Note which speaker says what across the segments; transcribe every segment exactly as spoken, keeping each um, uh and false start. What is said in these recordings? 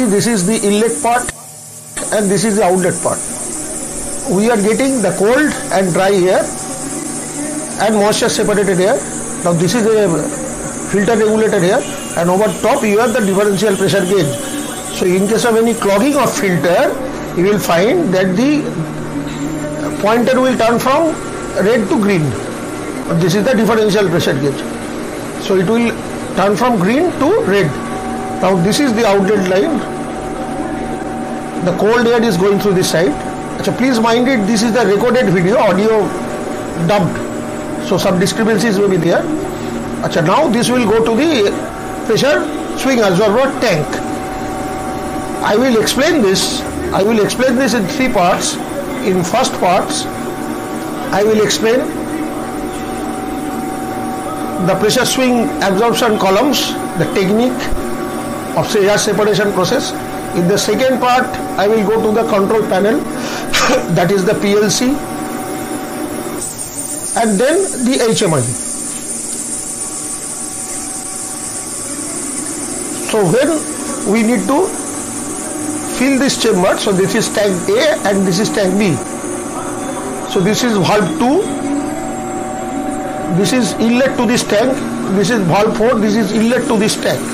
Speaker 1: see, this is the inlet part and this is the outlet part. We are getting the cold and dry air and moisture separated air. Now this is a filter regulator here, and over top you have the differential pressure gauge. So in case of any clogging of filter, you will find that the pointer will turn from red to green. This is the differential pressure gauge. So it will turn from green to red. Now this is the outlet line. The cold air is going through this side. So please mind it, this is the recorded video, audio dubbed. So some discrepancies will be there. Achha, now this will go to the pressure swing absorber tank. I will explain this. I will explain this in three parts. In first parts, I will explain the pressure swing absorption columns, the technique of say air separation process. In the second part, I will go to the control panel, that is the P L C, and then the H M I. So when we need to fill this chamber, so this is tank A and this is tank B. So this is valve two, this is inlet to this tank, this is valve four, this is inlet to this tank.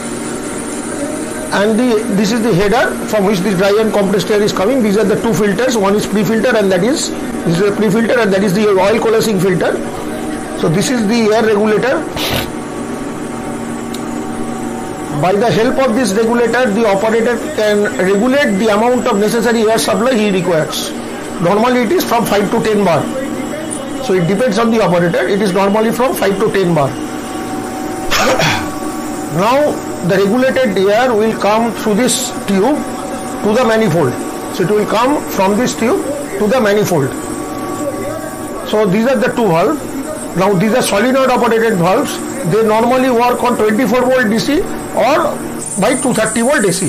Speaker 1: And the, this is the header from which the dry and compressed air is coming. These are the two filters. One is pre-filter and that is, this is a pre-filter and that is the oil coalescing filter. So this is the air regulator. By the help of this regulator, the operator can regulate the amount of necessary air supply he requires. Normally it is from five to ten bar. So it depends on the operator. It is normally from five to ten bar. Now the regulated air will come through this tube to the manifold. So it will come from this tube to the manifold. So these are the two valves. Now these are solenoid operated valves. They normally work on twenty-four volt D C or by two thirty volt A C.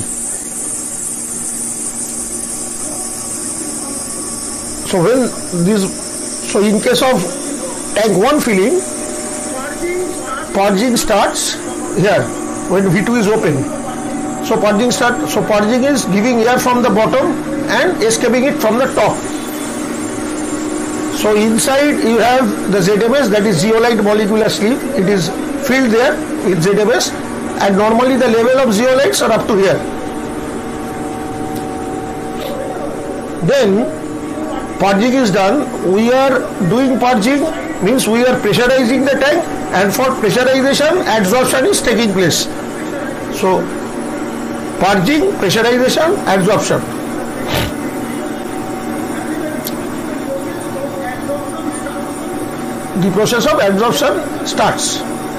Speaker 1: So when this, so in case of tank one filling, purging starts here when V two is open. So purging start, so purging is giving air from the bottom and escaping it from the top. So inside you have the Z M S, that is zeolite molecular sleeve. It is filled there with Z M S, and normally the level of zeolites are up to here. Then purging is done. We are doing purging, means we are pressurizing the tank, and for pressurization adsorption is taking place. So purging, pressurization, adsorption. The process of adsorption starts.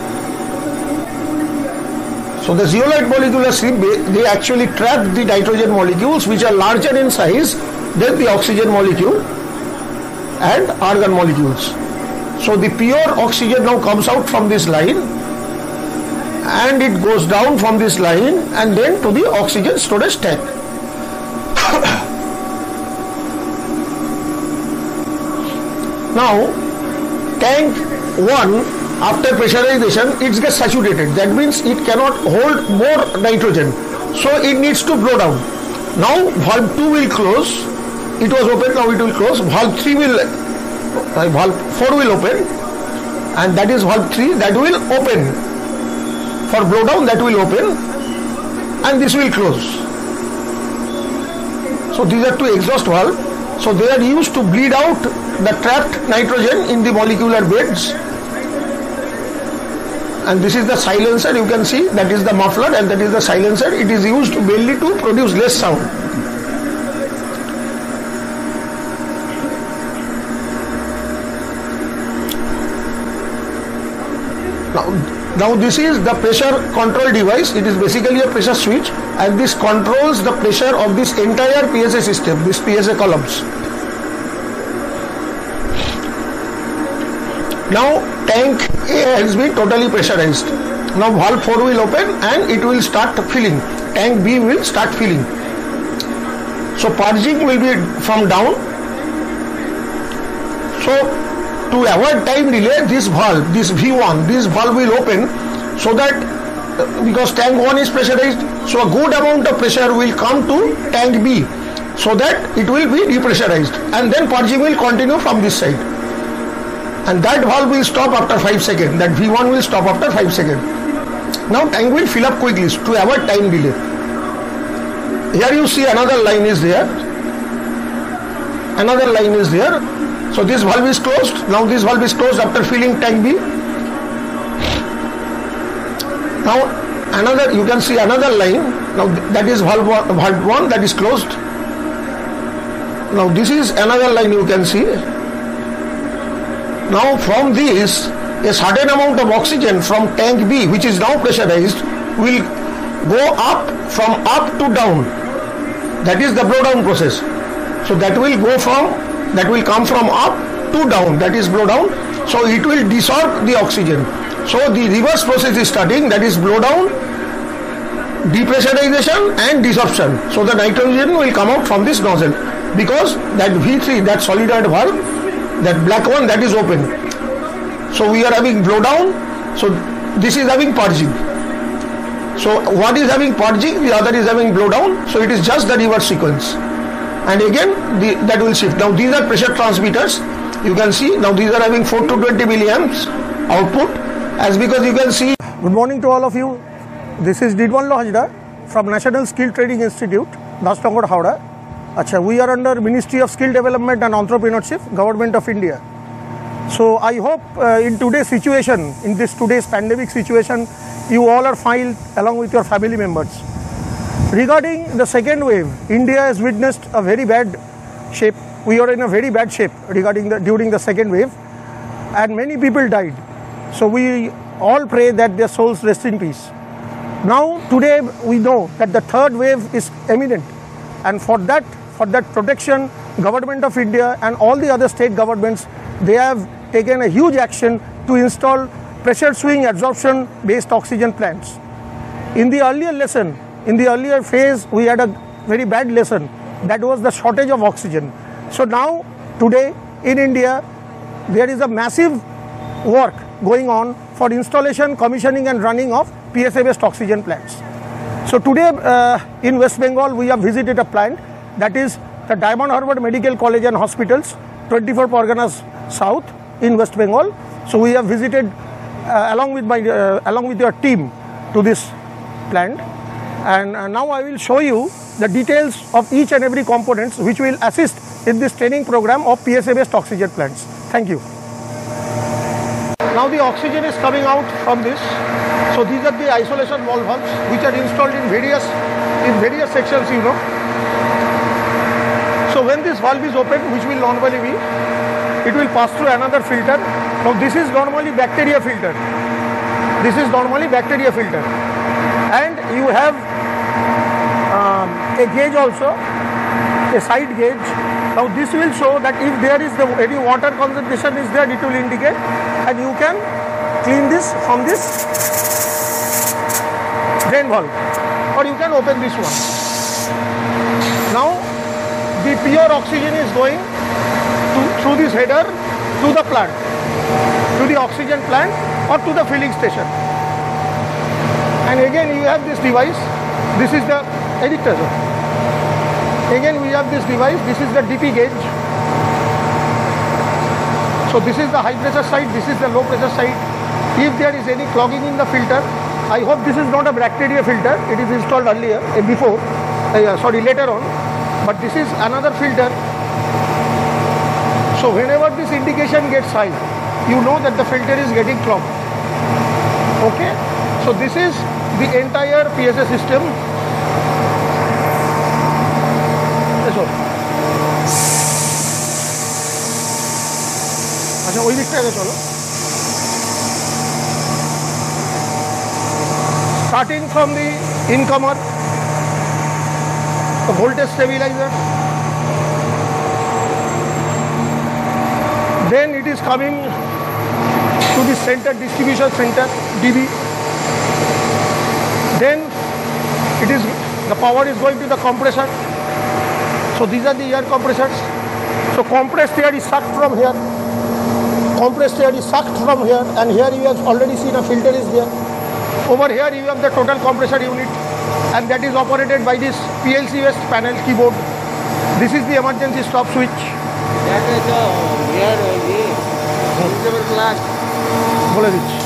Speaker 1: So the zeolite molecular sleeve, they actually trap the nitrogen molecules which are larger in size than the oxygen molecule and argon molecules. So the pure oxygen now comes out from this line and it goes down from this line and then to the oxygen storage tank. Now tank one, after pressurization, it gets saturated. That means it cannot hold more nitrogen. So it needs to blow down. Now valve two will close. It was open, now it will close. Valve three will, uh, valve four will open, and that is valve three, that will open. For blow down, that will open, and this will close. So these are two exhaust valves. So they are used to bleed out the trapped nitrogen in the molecular beds. And this is the silencer, you can see, that is the muffler and that is the silencer. It is used mainly to produce less sound. Now, now this is the pressure control device. It is basically a pressure switch, and this controls the pressure of this entire P S A system, this P S A columns. Now tank A has been totally pressurized. Now valve four will open and it will start filling. Tank B will start filling. So purging will be from down. So to avoid time delay, this valve, this V one, this valve will open so that because tank one is pressurized, so a good amount of pressure will come to tank B, so that it will be depressurized, and then purging will continue from this side, and that valve will stop after five seconds. That V one will stop after five seconds. Now tank will fill up quickly to avoid time delay. Here you see another line is there. Another line is there. So this valve is closed. Now this valve is closed after filling tank B. Now another, you can see another line. Now that is valve one, valve one that is closed. Now this is another line you can see. Now from this, a certain amount of oxygen from tank B, which is now pressurized, will go up from up to down. That is the blow down process. So that will go from, that will come from up to down, that is blow down. So it will desorb the oxygen. So the reverse process is starting, that is blow down, depressurization and desorption. So the nitrogen will come out from this nozzle, because that V three, that solenoid valve, that black one, that is open. So we are having blow down, so this is having purging. So one is having purging, the other is having blow down, so it is just the reverse sequence. And again the, that will shift. Now these are pressure transmitters, you can see. Now these are having four to twenty milliamps output, as because you can see.
Speaker 2: Good morning to all of you. This is Didwanlo Hajda from National Skill Training Institute, Dastongot, Howrah. Achha, we are under Ministry of Skill Development and Entrepreneurship, Government of India. So I hope uh, in today's situation, in this today's pandemic situation, you all are fine along with your family members. Regarding the second wave, India has witnessed a very bad shape. We are in a very bad shape regarding the during the second wave, and many people died. So we all pray that their souls rest in peace. Now today we know that the third wave is imminent, and for that for that protection, Government of India and all the other state governments, they have taken a huge action to install pressure swing absorption based oxygen plants. In the earlier lesson, in the earlier phase, we had a very bad lesson, that was the shortage of oxygen. So now today in India, there is a massive work going on for installation, commissioning and running of P S A based oxygen plants. So today uh, in West Bengal, we have visited a plant, that is the Diamond Harbour Medical College and Hospitals, twenty-four Parganas South in West Bengal. So we have visited uh, along with my uh, along with your team to this plant, and uh, now I will show you the details of each and every components which will assist in this training program of P S A based oxygen plants. Thank you. Now the oxygen is coming out from this. So these are the isolation valve valves which are installed in various in various sections, you know. So when this valve is open, which will normally be, it will pass through another filter. Now this is normally bacteria filter. This is normally bacteria filter. And you have um, a gauge also, a side gauge. Now this will show that if there is the any water concentration is there, it will indicate, and you can clean this from this drain valve, or you can open this one. Now the pure oxygen is going to, through this header to the plant, to the oxygen plant or to the filling station. And again you have this device, this is the editor. Again we have this device, this is the D P gauge. So this is the high pressure side, this is the low pressure side. If there is any clogging in the filter, I hope this is not a bacteria filter, it is installed earlier, uh, before, uh, sorry later on, but this is another filter. So whenever this indication gets high, you know that the filter is getting clogged. Okay, so this is the entire P S A system. अच्छा वही दिखता है चलो. Starting from the incomer, the voltage stabilizer, then it is coming to the center distribution center D B. Then it is the power is going to the compressor. So these are the air compressors. So compressed air is sucked from here. Compressed air is sucked from here, and here you have already seen a filter is there.
Speaker 1: Over here you have the total compressor unit, and that is operated by this P L C-based panel keyboard. This is the emergency stop switch.
Speaker 3: That is the here the visible glass.
Speaker 1: बोले दीजिए.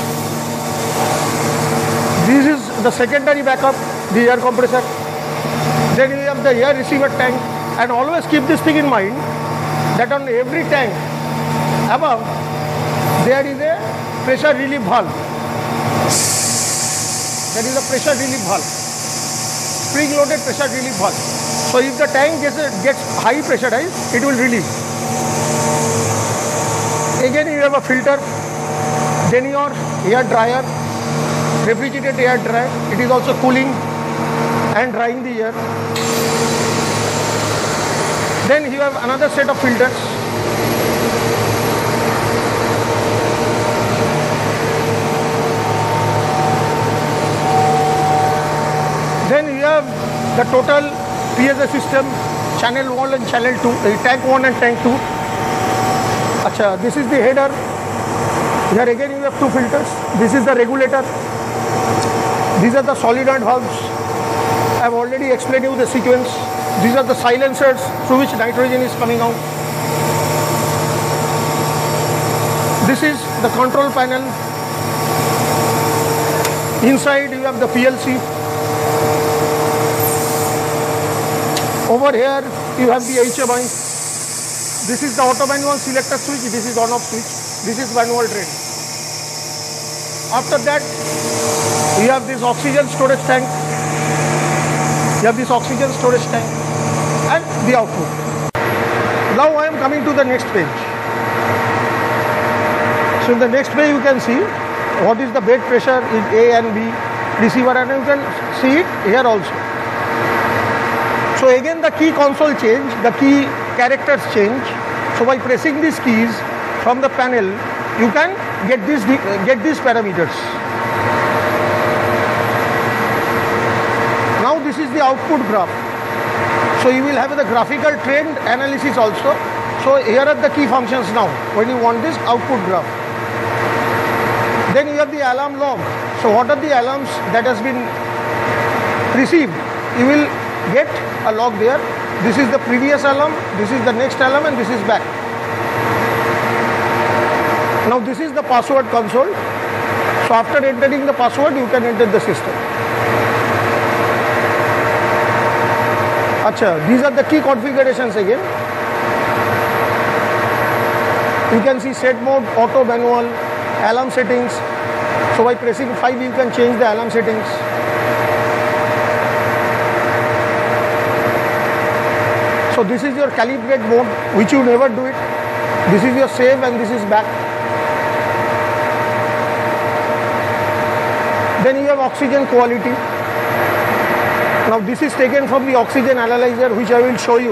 Speaker 1: This is the secondary backup, the air compressor. Then we have the air receiver tank, and always keep this thing in mind that on every tank above there is a pressure relief valve. There is a pressure relief valve, spring-loaded pressure relief valve. So if the tank gets, gets high pressurized, it will release. Again you have a filter, then your air dryer, refrigerated air dryer. It is also cooling and drying the air. Then you have another set of filters. Then you have the total P S A system, channel one and channel two, uh, tank one and tank two. Achha, this is the header. Here again you have two filters. This is the regulator. These are the solenoid valves. I have already explained you the sequence. These are the silencers through which nitrogen is coming out. This is the control panel. Inside you have the P L C. Over here you have the H M I. This is the auto manual selector switch. This is on-off switch. This is manual drain. After that, you have this oxygen storage tank. You have this oxygen storage tank and the output. Now I am coming to the next page. So in the next page you can see what is the bed pressure in A and B receiver, and you can see it here also. So again the key console change, the key characters change. So by pressing these keys from the panel, you can get this get these parameters. Now this is the output graph. So you will have the graphical trend analysis also. So here are the key functions now when you want this output graph. Then you have the alarm log. So what are the alarms that has been received? You will get a log there. This is the previous alarm, this is the next alarm, and this is back. Now this is the password console. So after entering the password, you can enter the system. Achha, these are the key configurations again. You can see set mode, auto manual, alarm settings. So by pressing five, you can change the alarm settings. So this is your calibrate mode, which you never do it. This is your save and this is back. Then you have oxygen quality. Now this is taken from the oxygen analyzer, which I will show you.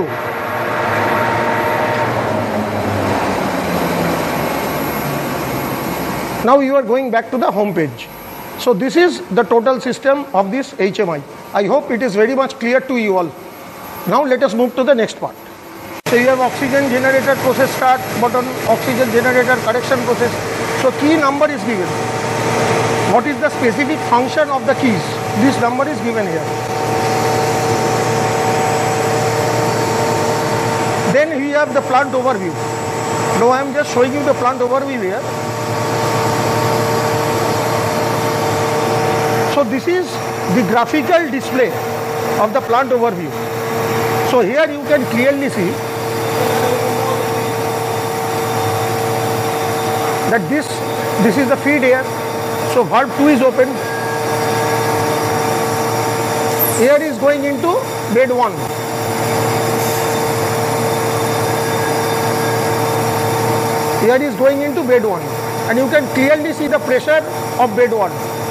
Speaker 1: Now you are going back to the home page. So this is the total system of this H M I. I hope it is very much clear to you all. Now let us move to the next part. So you have oxygen generator process start button, oxygen generator correction process. So key number is given. What is the specific function of the keys? This number is given here. Then we have the plant overview. Now I am just showing you the plant overview here. So this is the graphical display of the plant overview. So here you can clearly see that this this is the feed air. So valve two is open. Air is going into bed one. Air is going into bed one, and you can clearly see the pressure of bed one.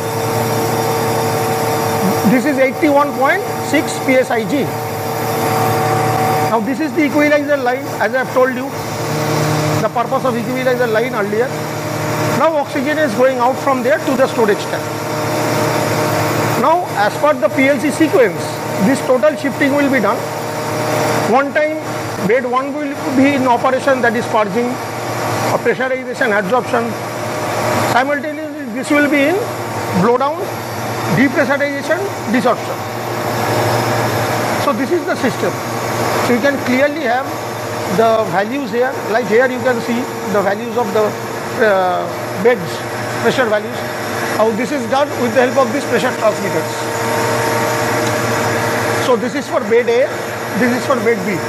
Speaker 1: This is eighty-one point six P S I G. Now this is the equalizer line, as I have told you, the purpose of equalizer line earlier. Now oxygen is going out from there to the storage tank. Now as per the P L C sequence, this total shifting will be done. One time bed one will be in operation, that is purging, or pressurization, adsorption. Simultaneously this will be in blow down,
Speaker 2: depressurization, desorption. So this is the system. So you can clearly have the values here. Like here you can see the values of the uh, beds, pressure values. How this is done with the help of these pressure transmitters. So this is for bed A, this is for bed B.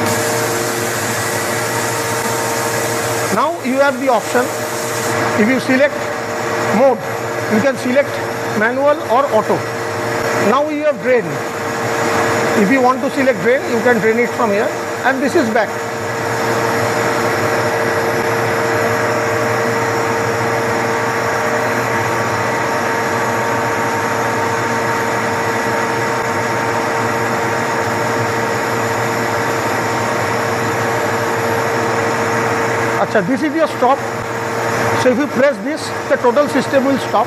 Speaker 2: Now you have the option. If you select mode, you can select manual or auto. Now you have drain. If you want to select drain, you can drain it from here, and this is back. Achha, this is your stop. So if you press this, the total system will stop.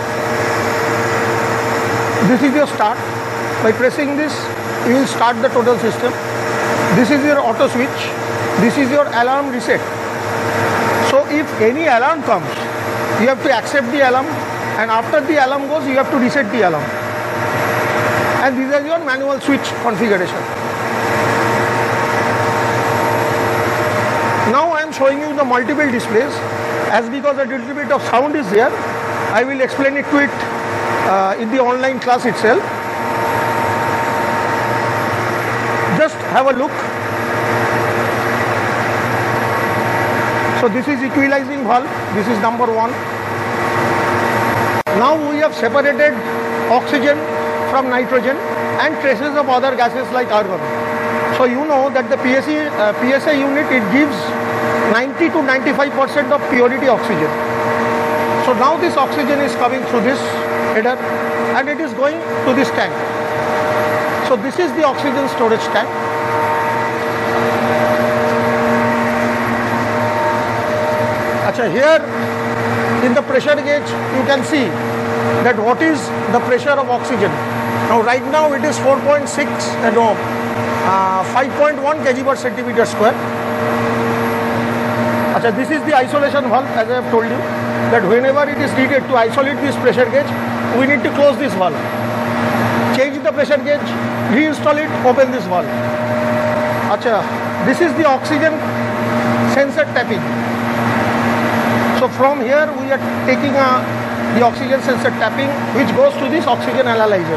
Speaker 2: This is your start. By pressing this, you will start the total system. This is your auto switch. This is your alarm reset. So if any alarm comes, you have to accept the alarm, and after the alarm goes, you have to reset the alarm. And these are your manual switch configuration. Now I am showing you the multiple displays. As because a little bit of sound is there, I will explain it to it uh, in the online class itself. Just have a look. So this is equalizing valve. This is number one. Now we have separated oxygen from nitrogen and traces of other gases like argon. So you know that the P S A, uh, P S A unit, it gives ninety to ninety-five percent of purity oxygen. So now this oxygen is coming through this header and it is going to this tank. So this is the oxygen storage tank. Achha, here in the pressure gauge you can see that what is the pressure of oxygen. Now right now it is four point six, uh, no, uh, five point one kg per centimeter square. Achha, this is the isolation valve, as I have told you, that whenever it is needed to isolate this pressure gauge, we need to close this valve. Change the pressure gauge, reinstall it, open this valve. Achha, this is the oxygen sensor tapping. So from here we are taking a, the oxygen sensor tapping, which goes to this oxygen analyzer.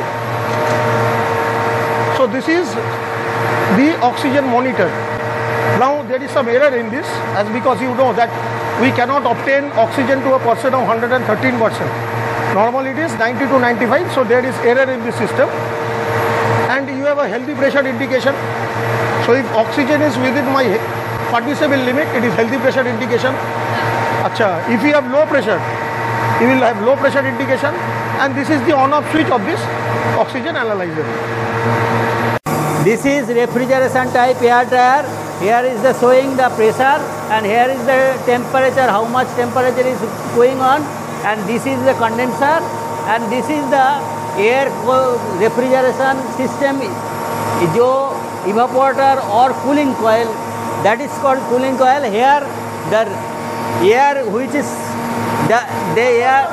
Speaker 2: So this is the oxygen monitor. Now there is some error in this, as because you know that we cannot obtain oxygen to a person of one hundred thirteen percent. Normally it is ninety to ninety-five, so there is error in the system. And you have a healthy pressure indication. So if oxygen is within my permissible limit, it is healthy pressure indication. Achha, if you have low pressure, you will have low pressure indication, and this is the on-off switch of this oxygen analyzer.
Speaker 4: This is refrigeration type air dryer. Here is the showing the pressure, and here is the temperature, how much temperature is going on, and this is the condenser, and this is the air refrigeration system, jo evaporator or cooling coil, that is called cooling coil. Here the air which is the, the air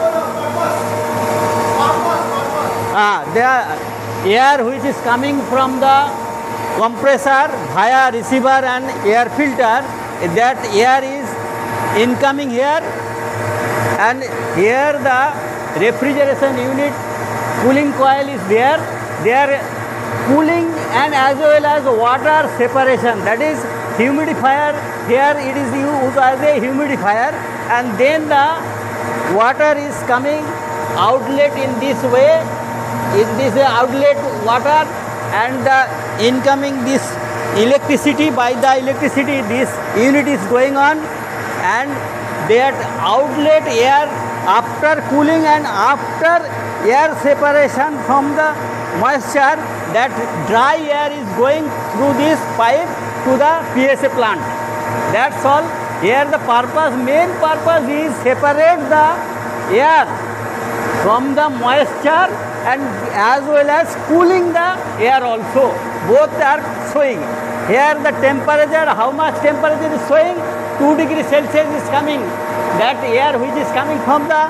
Speaker 4: ah, the air which is coming from the compressor via receiver and air filter, that air is incoming here, and here the refrigeration unit cooling coil is there. They are cooling and as well as water separation, that is humidifier. Here it is used as a humidifier, and then the water is coming outlet in this way, in this outlet water, and the incoming this electricity, by the electricity this unit is going on, and that outlet air after cooling and after air separation from the moisture, that dry air is going through this pipe to the P S A plant. That's all. Here the purpose, main purpose is separate the air from the moisture and as well as cooling the air also. Both are showing. Here the temperature, how much temperature is showing? two degrees Celsius is coming. That air which is coming from the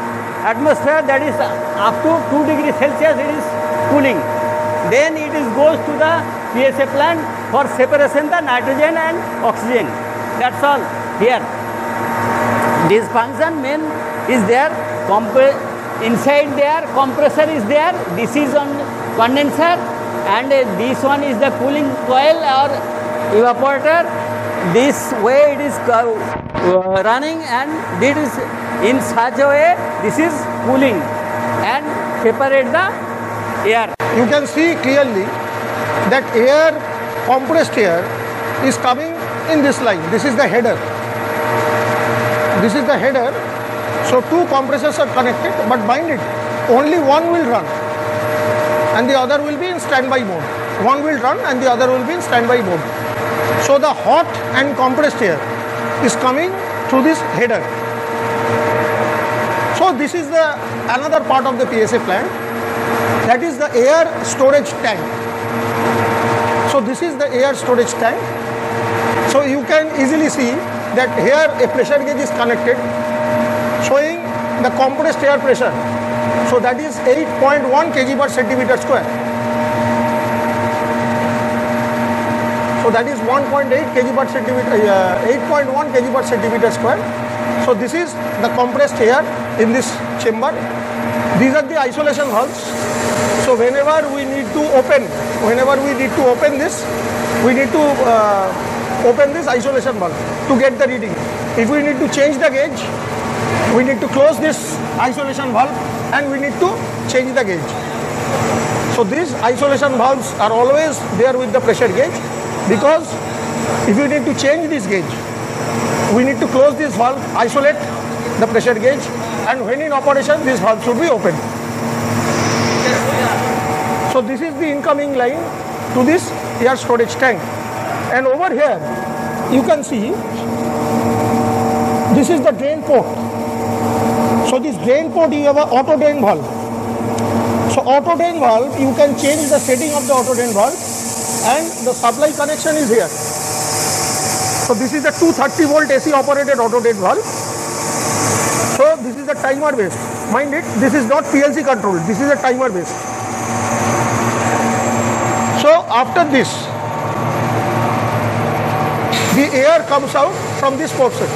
Speaker 4: atmosphere, that is up to two degrees Celsius, it is cooling. Then it is goes to the P S A plant for separation the nitrogen and oxygen. That's all here. This function main is there. Comp inside there compressor is there. This is on condenser, and uh, this one is the cooling coil or evaporator. This way it is uh, running, and this is in such a way this is cooling and separate the air.
Speaker 2: You can see clearly that air, compressed air, is coming in this line. This is the header. This is the header. So two compressors are connected, but mind it, only one will run and the other will be in standby mode. One will run and the other will be in standby mode. So the hot and compressed air is coming through this header. So this is the another part of the P S A plant, that is the air storage tank. So this is the air storage tank. So you can easily see that here a pressure gauge is connected showing the compressed air pressure. So that is eight point one kilograms per centimeter square. So that is one point eight kilograms per centimeter, uh, eight point one kilograms per centimeter square. So this is the compressed air in this chamber. These are the isolation valves. So whenever we need to open, whenever we need to open this, we need to uh, open this isolation valve to get the reading. If we need to change the gauge, we need to close this isolation valve and we need to change the gauge. So these isolation valves are always there with the pressure gauge, because if you need to change this gauge, we need to close this valve, isolate the pressure gauge, and when in operation this valve should be open. So this is the incoming line to this air storage tank, and over here you can see this is the drain port. So this drain port, you have an auto drain valve. So auto drain valve, you can change the setting of the auto drain valve, and the supply connection is here. So this is a two hundred thirty volt A C operated auto drain valve. So this is the timer based. Mind it, this is not P L C controlled. This is a timer based. So after this, the air comes out from this portion.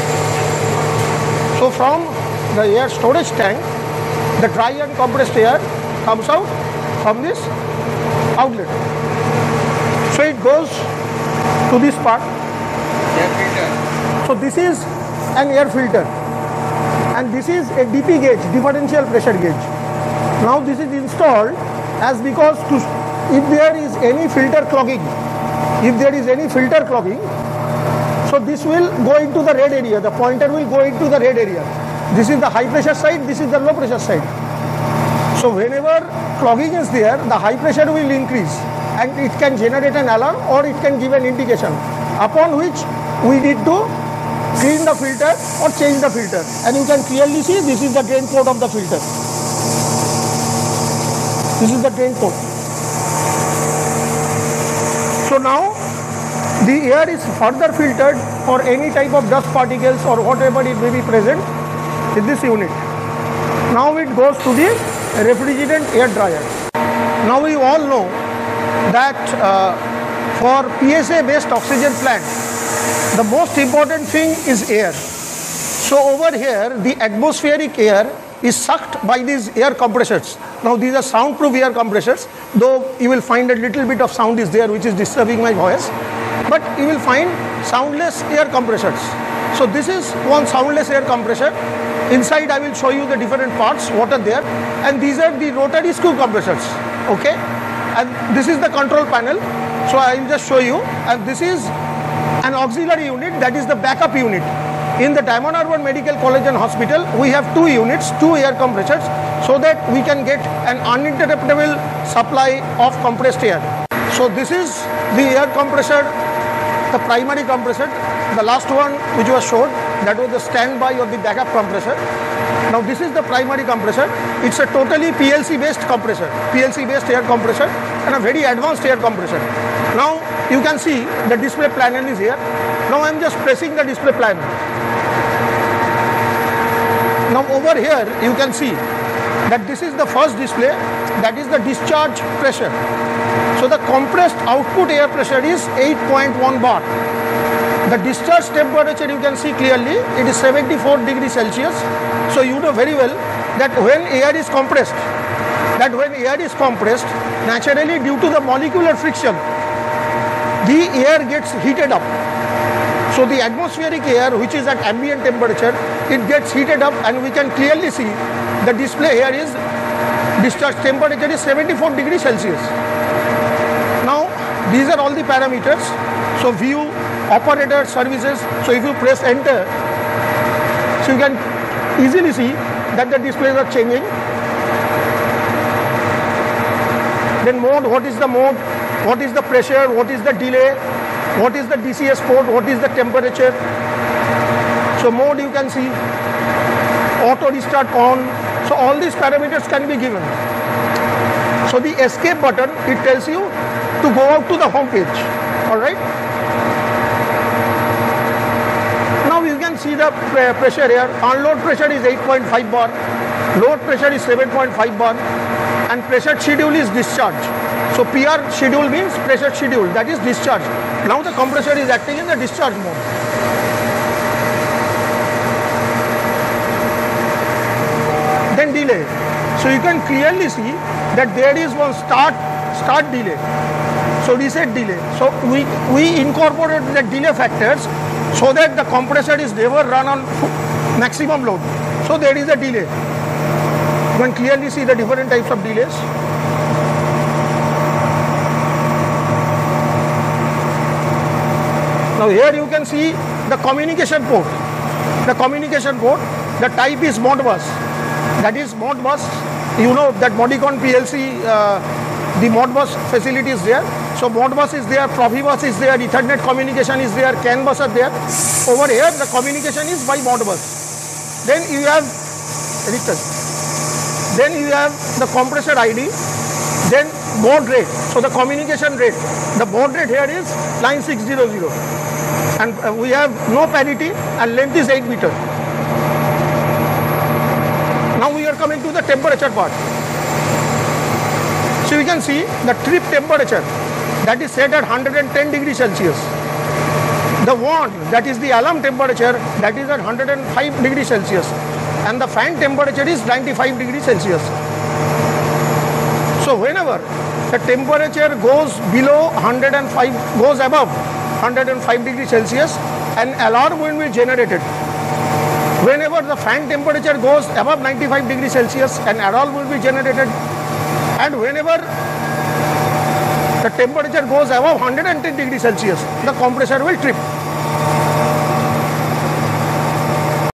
Speaker 2: So from the air storage tank, the dry and compressed air comes out from this outlet. So it goes to this part.
Speaker 3: Air filter.
Speaker 2: So this is an air filter, and this is a D P gauge, differential pressure gauge. Now this is installed as because to, if there is any filter clogging, if there is any filter clogging, so this will go into the red area, the pointer will go into the red area. This is the high pressure side, this is the low pressure side. So whenever clogging is there, the high pressure will increase and it can generate an alarm or it can give an indication upon which we need to clean the filter or change the filter. And you can clearly see this is the drain port of the filter. This is the drain port. So now the air is further filtered for any type of dust particles or whatever it may be present in this unit. Now it goes to the refrigerant air dryer. Now we all know that uh, for P S A based oxygen plant, the most important thing is air. So over here the atmospheric air is sucked by these air compressors. Now these are soundproof air compressors, though you will find a little bit of sound is there which is disturbing my voice, but you will find soundless air compressors. So this is one soundless air compressor. Inside I will show you the different parts what are there, and these are the rotary screw compressors. Okay, and this is the control panel. So I will just show you, and this is an auxiliary unit, that is the backup unit. In the Diamond Harbour Medical College and Hospital, we have two units, two air compressors, so that we can get an uninterruptible supply of compressed air. So this is the air compressor, the primary compressor. The last one which was shown, that was the standby or the backup compressor. Now this is the primary compressor. It's a totally P L C based compressor, P L C based air compressor, and a very advanced air compressor. Now you can see the display panel is here. Now I am just pressing the display panel. Now over here you can see that this is the first display, that is the discharge pressure. So the compressed output air pressure is eight point one bar. The discharge temperature you can see clearly, it is seventy-four degrees Celsius. So you know very well that when air is compressed, that when air is compressed, naturally due to the molecular friction, the air gets heated up. So the atmospheric air, which is at ambient temperature, it gets heated up, and we can clearly see the display here is discharge temperature is seventy-four degrees Celsius. Now these are all the parameters. So view, operator, services. So if you press enter, so you can easily see that the displays are changing. Then mode, what is the mode, what is the pressure, what is the delay, what is the D C S port, what is the temperature. So mode you can see, auto restart on. So all these parameters can be given. So the escape button, it tells you to go out to the home page. Alright. Now you can see the pressure here. Unload pressure is eight point five bar, load pressure is seven point five bar, and pressure schedule is discharge. So P R schedule means pressure schedule, that is discharge. Now the compressor is acting in the discharge mode. Then delay. So you can clearly see that there is one start start delay. So reset delay. So we, we incorporate the delay factors so that the compressor is never run on maximum load. So there is a delay. You can clearly see the different types of delays. Now here you can see the communication port. The communication port, the type is Modbus. That is Modbus. You know that Modicon P L C, uh, the Modbus facility is there. So Modbus is there, Profibus is there, Ethernet communication is there, CAN bus are there. Over here the communication is by Modbus. Then you have Then you have the compressor I D. Then baud rate. So the communication rate. The baud rate here is line six hundred. And uh, we have no parity and length is eight meters. Now we are coming to the temperature part. So you can see the trip temperature, that is set at one hundred ten degrees Celsius. The wand, that is the alarm temperature, that is at one hundred five degrees Celsius. And the fan temperature is ninety-five degrees Celsius. So whenever the temperature goes below one hundred five, goes above one hundred five degrees Celsius, an alarm will be generated. Whenever the fan temperature goes above ninety-five degrees Celsius, an alarm will be generated. And whenever the temperature goes above one hundred ten degrees Celsius, the compressor will trip.